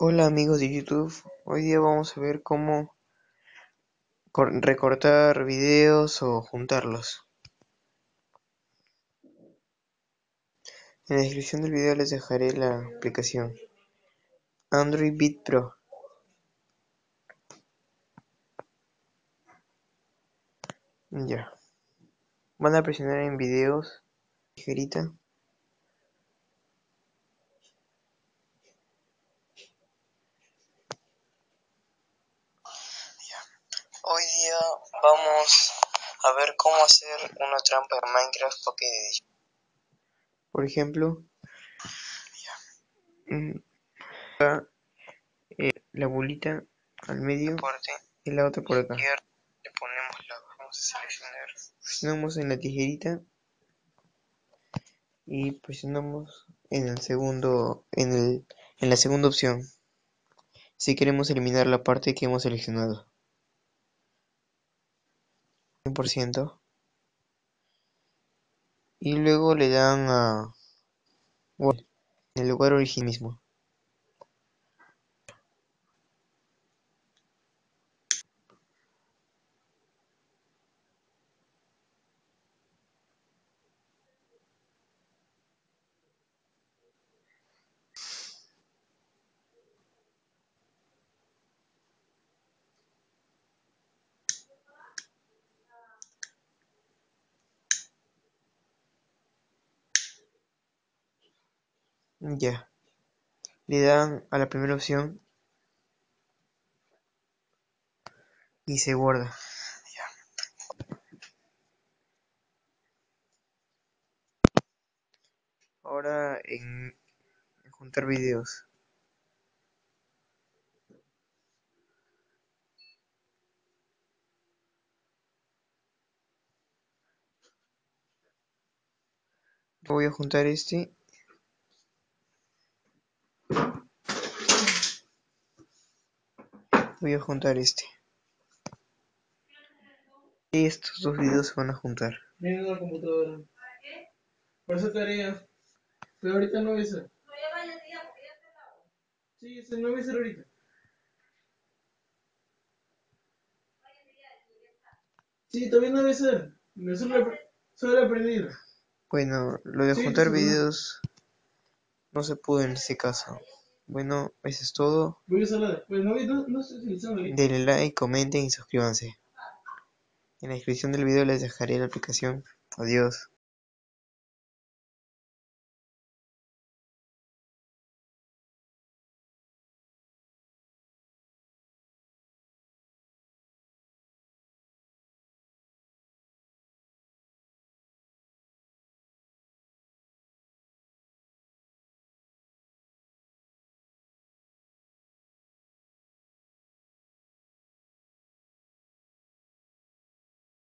Hola amigos de YouTube, hoy día vamos a ver cómo recortar videos o juntarlos. En la descripción del video les dejaré la aplicación Android Beat Pro. Ya, van a presionar en videos, tijerita. Hoy día vamos a ver cómo hacer una trampa en Minecraft Pocket Edition. Por ejemplo, la bolita al medio y la otra por acá. Le ponemos vamos a seleccionar. Presionamos en la tijerita y presionamos en el segundo, en la segunda opción, si queremos eliminar la parte que hemos seleccionado. 100%. Y luego le dan a en el lugar original mismo. Ya, le dan a la primera opción y se guarda. Ahora en juntar videos. Voy a juntar este. Voy a juntar este. Y estos dos videos se van a juntar. Viene la computadora. Por esa tarea. Pero ahorita no voy a hacer. Sí, no voy a hacer ahorita. Sí, todavía no voy a hacer. Solo he aprendido. Bueno, lo de juntar videos no se pudo en este caso. Bueno, eso es todo. Voy a usarla después. No estoy utilizando ahorita. Denle like, comenten y suscríbanse. En la descripción del video les dejaré la aplicación. Adiós.